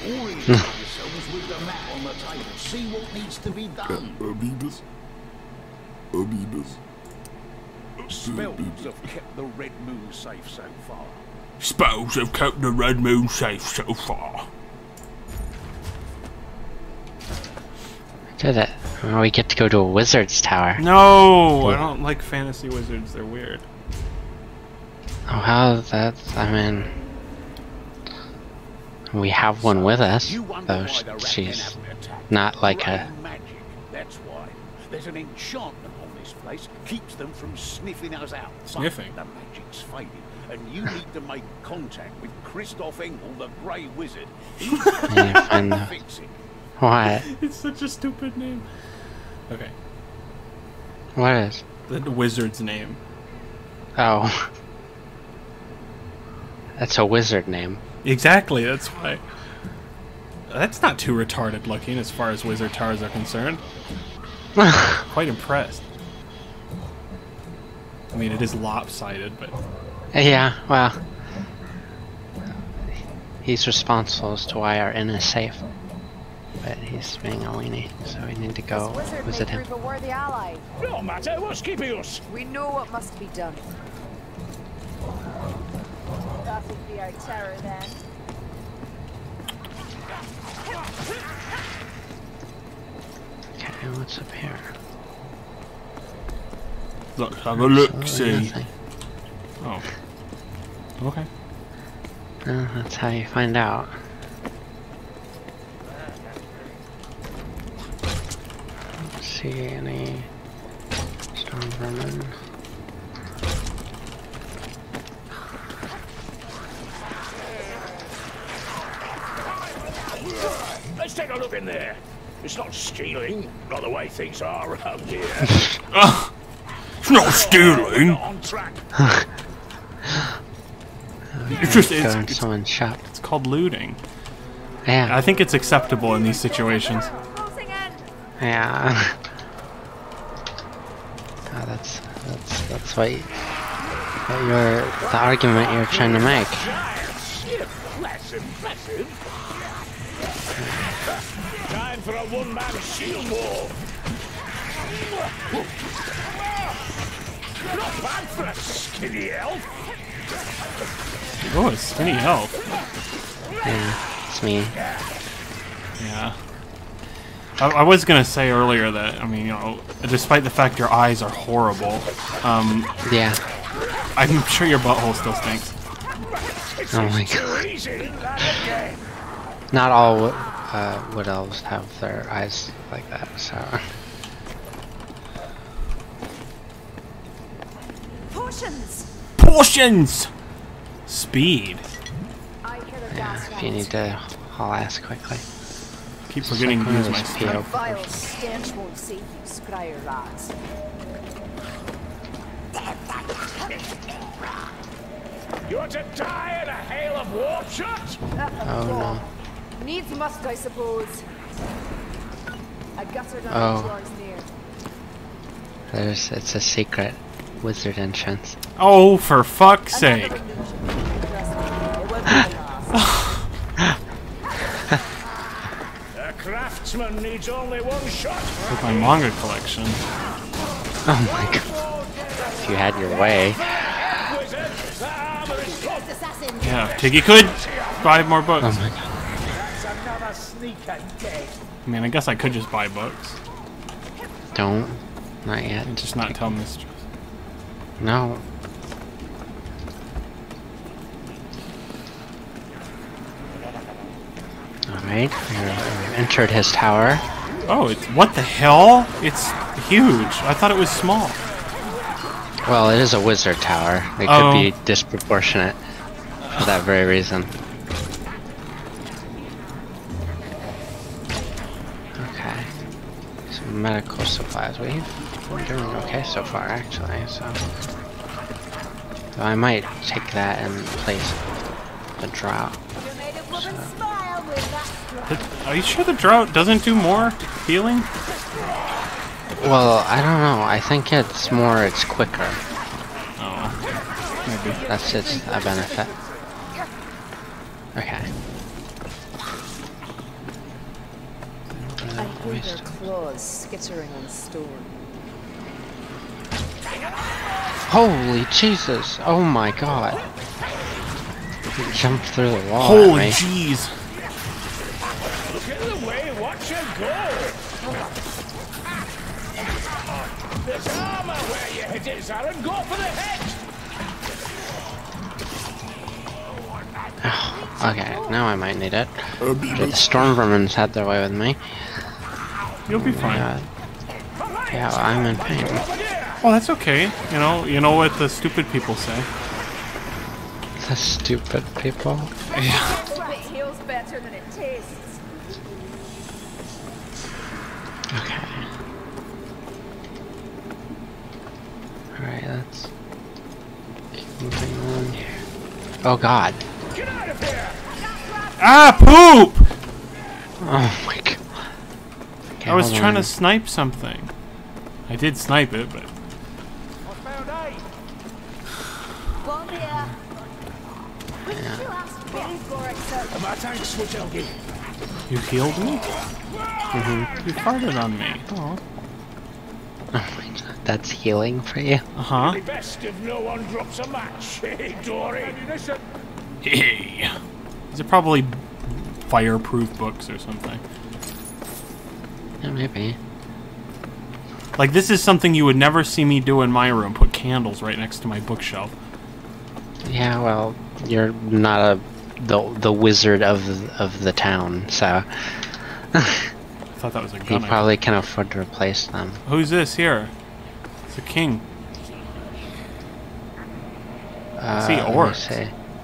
Orient yourselves with the map on the table. See what needs to be done. Spells have kept the Red Moon safe so far. Spells have kept the Red Moon safe so far. Did it. Oh, we get to go to a wizard's tower. No, I don't like fantasy wizards. They're weird. Oh, how that's, I mean... We have one with us, though she's not like a... Magic, that's why. There's an enchantment on this place, keeps them from sniffing us out. Sniffing? But the magic's fading, and you need to make contact with Christoph Engel, the Grey Wizard. He's find the... fix it. What? It's such a stupid name. Okay. What is? The wizard's name. Oh. That's a wizard name. Exactly, that's why. That's not too retarded looking as far as wizard towers are concerned. Quite impressed. I mean, it is lopsided, but... Yeah, well... He's responsible as to why our inn is safe. But he's being a weenie, so we need to go visit him. A worthy ally. No matter what's keeping us. We know what must be done. That'll be our terror then. Okay, what's up here? Let's have a look, see. Nothing. Oh. Okay. That's how you find out. Don't see any storm vermin. Let's take a look in there. It's not stealing, not the way things are around here. It's not stealing. Not on track. It's just Go in someone's shop. it's called looting. Yeah. I think it's acceptable in these situations. Yeah. Oh, that's what you're the argument you're trying to make. That's impressive. Time for a one-man shield war. Not bad for a skinny elf. Oh, a skinny elf. Yeah, it's me. Yeah. I was gonna say earlier that, I mean, you know, despite the fact your eyes are horrible, Yeah. I'm sure your butthole still stinks. Oh my god. Not all wood elves have their eyes like that, so. Potions. Potions! Speed. Yeah, if you need to haul ass quickly. Keep forgetting to use my speed. speed. Vile stench won't save you, scryer rats. You want to die in a hail of warp shot? Oh no. Needs must, I suppose. A gutter down Oh. the floors near. It's a secret wizard entrance. Oh, for fuck's sake. It won't be the last. A craftsman needs only one shot. With my manga collection. Oh my god. If you had your way. Wizard, the armor is close. Yeah, Tiggy could buy more books. Oh my god. That's another sneaker dead. I mean, I guess I could just buy books. Don't. Not yet. And just not tell Mistress. No. Alright, we've entered his tower. Oh, it's what the hell? It's huge. I thought it was small. Well, it is a wizard tower. It Oh. could be disproportionate for that very reason. Okay. Some medical supplies. We're doing okay so far, actually, so I might take that in place of the drought. You made a woman smile with that. Are you sure the drought doesn't do more healing? Well, I don't know. I think it's quicker. Oh, maybe. That's just a benefit. Okay. With their claws skittering on stone. Holy Jesus! Oh my God! He jumped through the wall. Holy jeez! Get away, watch your go! There's armor where your head is, Aaron. Go for the head! Oh, okay, now I might need it. The storm vermins had their way with me. You'll be fine. Yeah, well, I'm in pain. Oh, that's okay. You know what the stupid people say. The stupid people. Yeah. It heals better than it tastes. Okay. Alright, let's keep moving on here. Oh God. Get out of here! Ah, poop! Oh my God. Okay, I was hold trying on. to snipe something. I did snipe it, but... I found eight. Bomb here. What did you ask Billy for, except My tank switch, Elgie. You healed me? You farted on me. Oh. Oh my God, that's healing for you. Uh-huh. Be best if no one drops a match. Hey, Dory. Hey. These are probably fireproof books or something. Yeah, maybe. Like, this is something you would never see me do in my room. Put candles right next to my bookshelf. Yeah, well, you're not the wizard of the town, so I thought that was a you gun. probably can afford to replace them. Who's this here? It's a king. I see Let me orcs. see.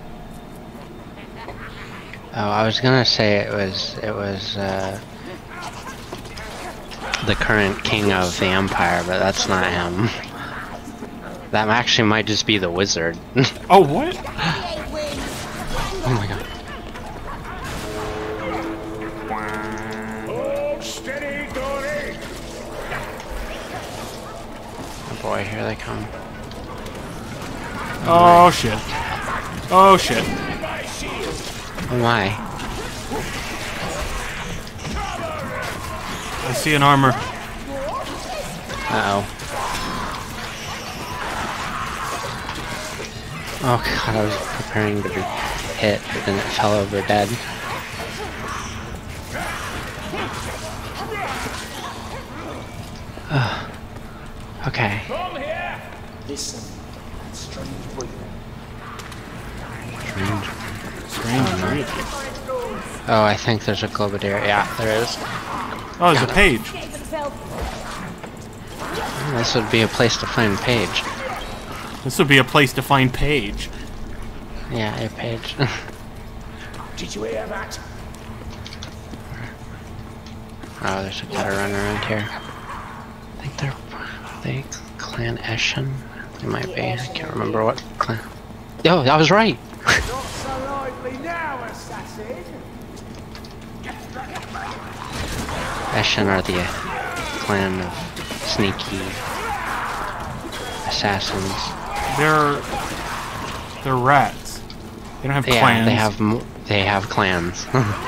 Oh, I was gonna say it was the current king of the empire, but that's not him. That actually might just be the wizard. Oh, what? Oh my God. Hold steady, Dory. Oh boy, here they come. Oh, shit. Oh, shit. Oh my. I see an armor. Uh-oh. Oh God, I was preparing to be hit, but then it fell over dead. Okay. Come here. Listen, that strange breathing. Strange breathing. Oh, I think there's a globadier. Yeah, there is. Oh, there's a page. This would be a place to find Paige. This would be a place to find Paige. Yeah, a page. Did you hear that? Oh, there's a gutter running around here. I think they clan Eshin. They might be. I can't remember what clan. Yo, I was right. Not so lively now, assassin. Eshin are the clan of sneaky assassins. They're rats. They don't have Yeah, clans. they have clans.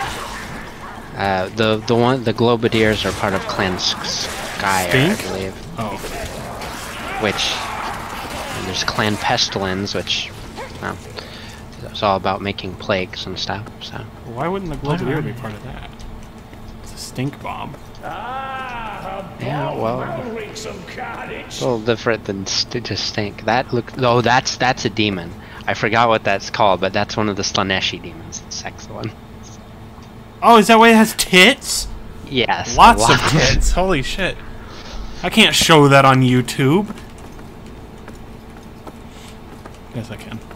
the globadiers are part of Clan Sky, I Stink? believe. Oh. Which there's Clan Pestilence, which it's all about making plagues and stuff. So Why wouldn't the Globadier be part of that? It's a stink bomb. yeah, well, That'll wreak some carnage. it's a little different than just stink. That look. Oh, that's a demon. I forgot what that's called, but that's one of the Slaneshi demons. The sex one. Oh, is that why it has tits? Yes. Lots of tits. Holy shit. I can't show that on YouTube. Yes, I can.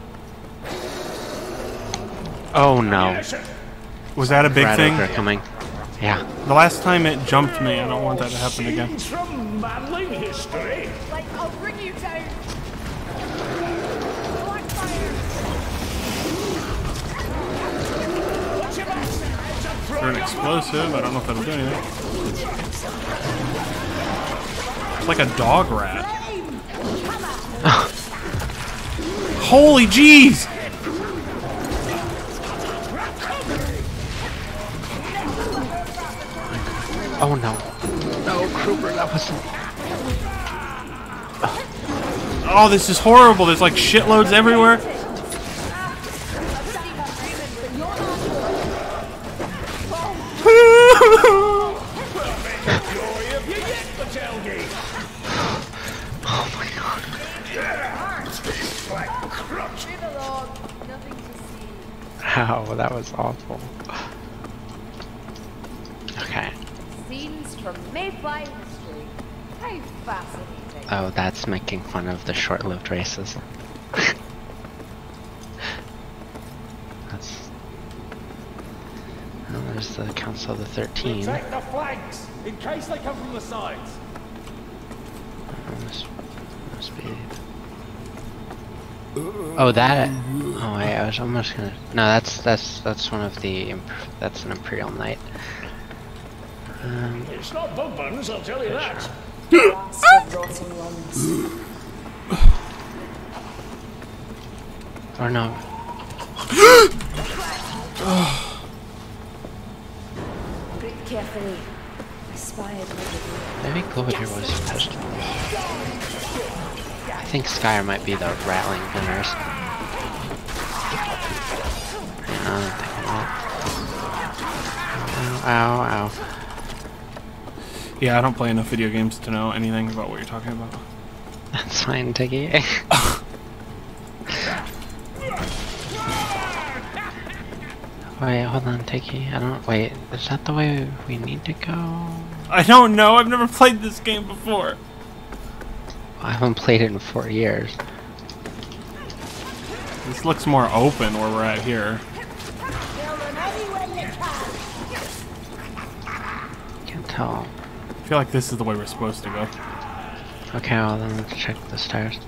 Oh no. Was that a big thing? Rat ogre coming. Yeah. The last time it jumped me, I don't want that to happen again. Scenes from manling history. like I'll bring you down. Blackfire. Watch your back. For an explosive, I don't know if that'll do anything. It's like a dog rat. Holy jeez! Oh no. No, Kruber, that wasn't... Oh, this is horrible. There's like shitloads everywhere. Oh my god. Ow, that was awful. Okay. Scenes from Mayfly history. How fascinating. Oh, that's making fun of the short-lived races. That's... Oh, there's the Council of the 13. Protect the flanks in case they come from the sides. Must be... Oh, that... Oh, wait, I was almost gonna... No, that's one of the... That's an Imperial Knight. It's not bug buttons, I'll tell you that. Last of rotting lungs. Or no. Breathe carefully. I spied Maybe Cloviger was supposed to. I think Skyr might be the rattling gunners. I don't think I'm not. Ow, ow, ow. Yeah, I don't play enough video games to know anything about what you're talking about. That's fine, Tiggy. Wait, hold on, Tiggy. I don't. Wait, is that the way we need to go? I don't know. I've never played this game before. I haven't played it in 4 years. This looks more open where we're at here. Can't tell. I feel like this is the way we're supposed to go. Okay, well then let's check the stairs.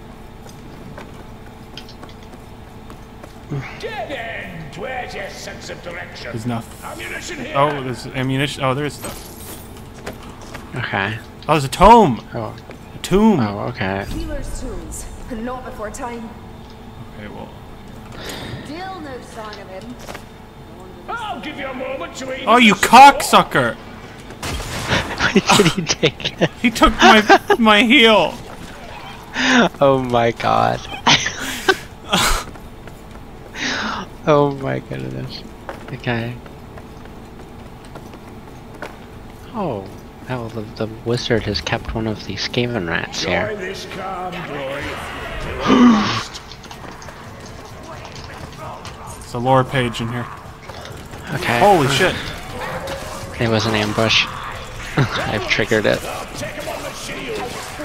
Dead end! Where's your sense of direction? There's nothing. Ammunition here! Oh, there's ammunition. Oh, there is stuff. Okay. Oh, there's a tome. Oh. A tomb. Oh, okay. Healer's tools. Not before time. Okay, well. Still no sign of him. I'll give you a moment to eat. Oh, you cocksucker! Did he take it? He took my heel. Oh my god. Oh my goodness. Okay. Oh. Well, the wizard has kept one of the Skaven rats here. Join this calm glory. It's a lore page in here. Okay. Holy shit. It was an ambush. I've triggered it. Take him on the shield.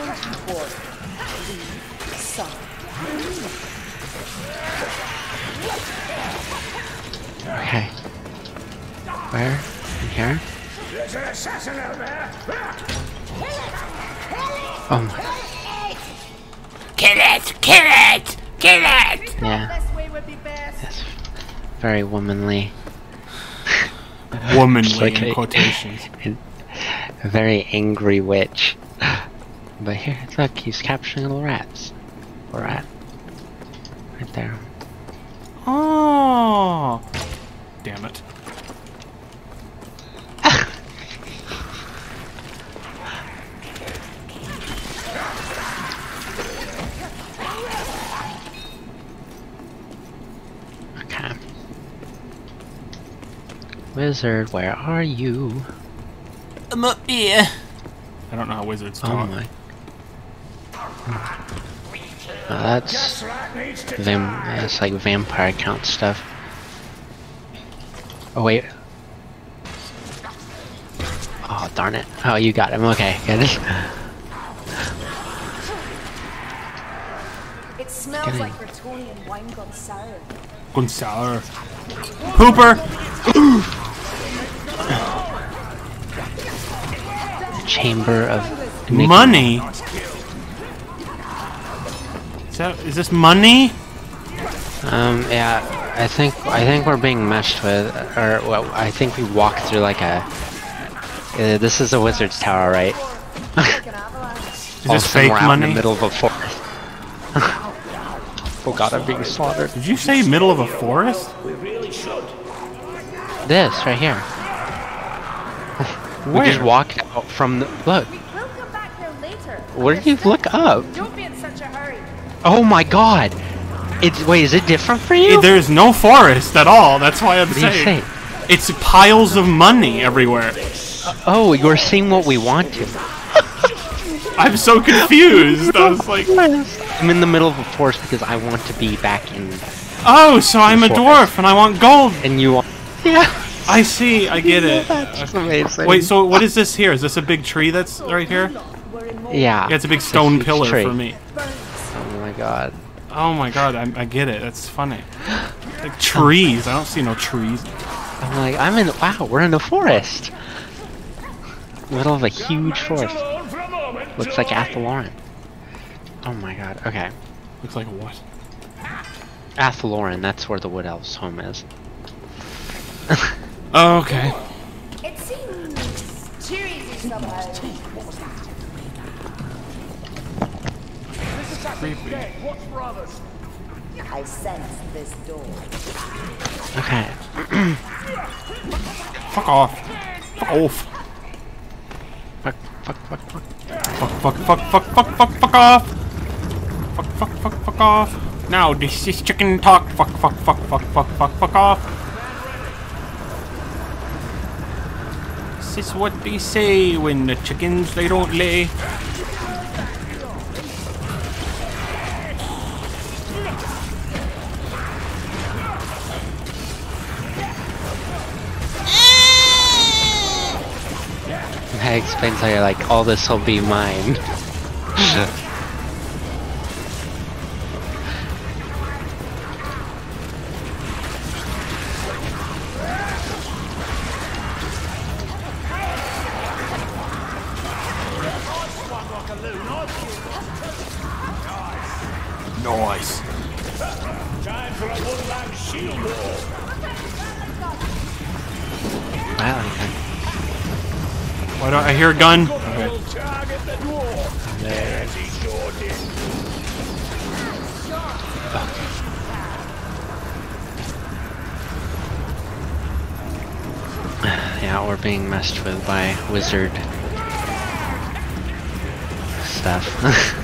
Okay. Where? In here? There's an assassin out there. Oh my. Kill it! Kill it! Kill it! Yeah. This way would be best. That's very womanly. Womanly Like in a- quotations. A very angry witch. But here, look, he's capturing little rats. A rat. Right there. Oh! Damn it. Okay. Wizard, where are you? I'm up here. I don't know how wizards Oh talk. my. That's that's like vampire count stuff. Oh wait. Oh darn it. Oh, you got him. Okay, good. It smells like Bretonian wine gone sour. Gone sour. Hooper! Chamber of Enigma. Money? Is this money? Yeah, I think we're being messed with, or well, I think we walked through like a. This is a wizard's tower, right? Like an avalanche. Is this fake We're out in the money? middle of a forest. Oh god, I'm being slaughtered. Did you say middle of a forest? We really should. This right here. Where? We just walked out from the... Look. We will come back there later. Where did you look up? Don't be in such a hurry. Oh my god! Wait, is it different for you? There's no forest at all. That's why I'm What do you saying. say? It's piles of money everywhere. Oh, you're seeing what we want to. I'm so confused. I was like, I'm in the middle of a forest because I want to be back in... oh, so I'm a dwarf and I want gold. And you want... Yeah. I see. I get it. That's amazing. Wait, so what is this here? Is this a big tree that's right here? Yeah. Yeah, it's a big stone huge pillar tree. for me. Oh my god. Oh my god, I get it. That's funny. Like trees. I don't see no trees. I'm like, wow, we're in the forest. Middle of a huge forest. Looks like Athaloran. Oh my god, okay. Looks like what? Athaloran, that's where the Wood Elf's home is. Oh, okay. It seems cheery somehow. Creepy. I sense this door. Okay. Fuck off. Fuck off. Fuck. Fuck off. Fuck off. Now this is chicken talk. Fuck off. This is what they say when the chickens they don't lay. That explains how you're like, all this will be mine. Nice. Wow, Why don't I hear a gun? Okay. yeah, we're being messed with by wizard stuff.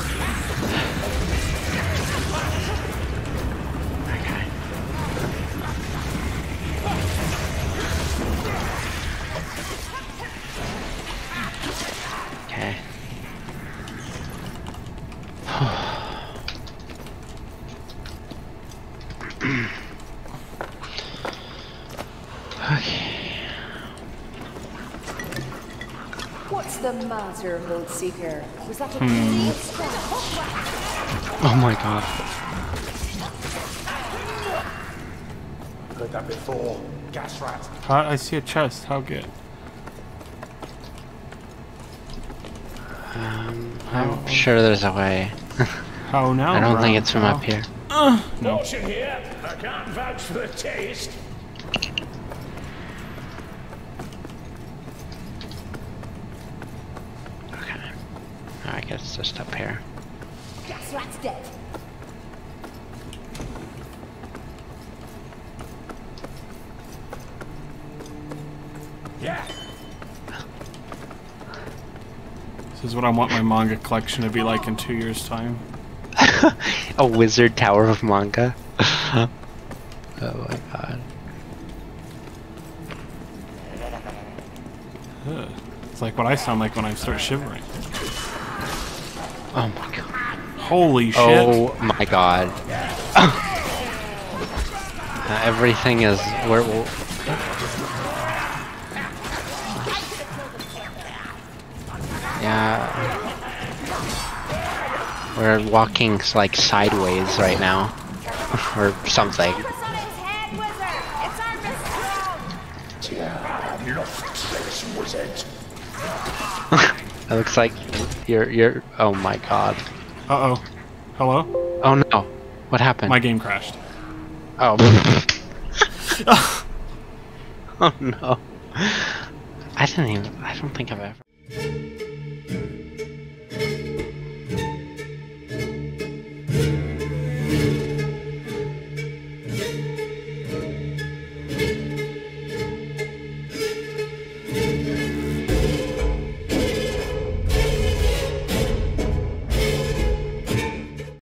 Okay. Okay. What's the matter, Hold Seeker? Was that a clean strike? Oh my god. Heard that before. Gas rat. I see a chest. How good? I'm sure there's a way. How now? I don't think Brown? it's from up here. No. Caution here. I can't vouch for the taste. Okay. I guess it's just up here. Gas rat's dead. Yeah. This is what I want my manga collection to be like in 2 years' time. A wizard tower of manga. Oh my god. Ugh. It's like what I sound like when I start shivering. Oh my god. Holy shit. Oh my god. Everything is yeah. We're walking like sideways right now. Or something. Focus on his head, wizard! It's our missile! It looks like you're oh my god. Uh-oh. Hello? Oh no. What happened? My game crashed. Oh. Oh no. I don't think I've ever